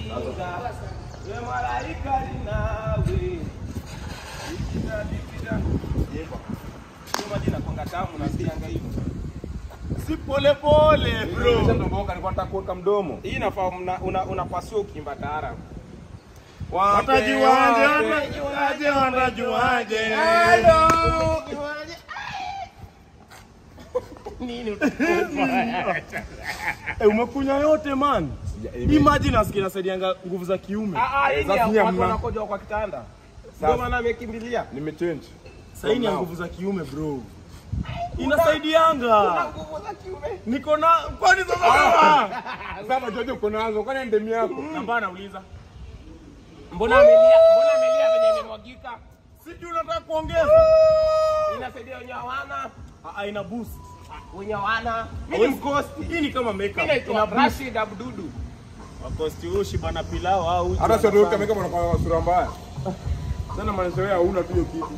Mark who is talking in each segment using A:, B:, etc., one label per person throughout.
A: Wewe malaika linawe. Ikida. Yeba. Sio majina kwanga tamu na sianga hivyo.
B: Si pole bro.
A: Sasa ndomboka alikuwa anataka kuweka mdomo. Hii inafaa unapasua ukimba taarabu.
B: Watajuaje.
A: Hello. Nini
B: umekunya yote man. Imagine asikia saidianga nguvu za kiume.
A: Hii watu wanakoja kwa kitanda. Ndio maana amekimbilia.
B: Nimechange. Sasa hii ni nguvu za kiume bro. Inasaidianga.
A: Una nguvu za kiume.
B: Niko na kwani sasa
A: Sasa jojo uko nazo kwani ndemi yako.
B: Namba nauliza.
A: Mbona amelia venye imemwagika?
B: Sijui unataka kuongeza.
A: Inasaidia wenye hawana.
B: Ina boost.
A: Wenye hawana. Mimi mkosti.
B: Hii ni kama makeup.
A: Ina Rashid Abdudu.
B: Wakosti ushi bana pilau au uji.
C: Hata sio ndio makeup unakuwa sura mbaya. Sana maana hauna tu hiyo kitu.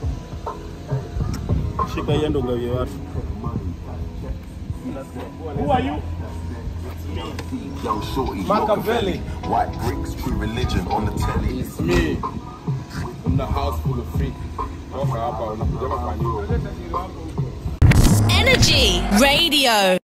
B: Shika yendo gawie watu. Who are you?
D: Young shorty,
A: Machiavelli.
D: white bricks, true religion on the telly.
C: It's me. In the house full of freak. Toka hapa unakuja kwa nyumba.
E: Energy Radio.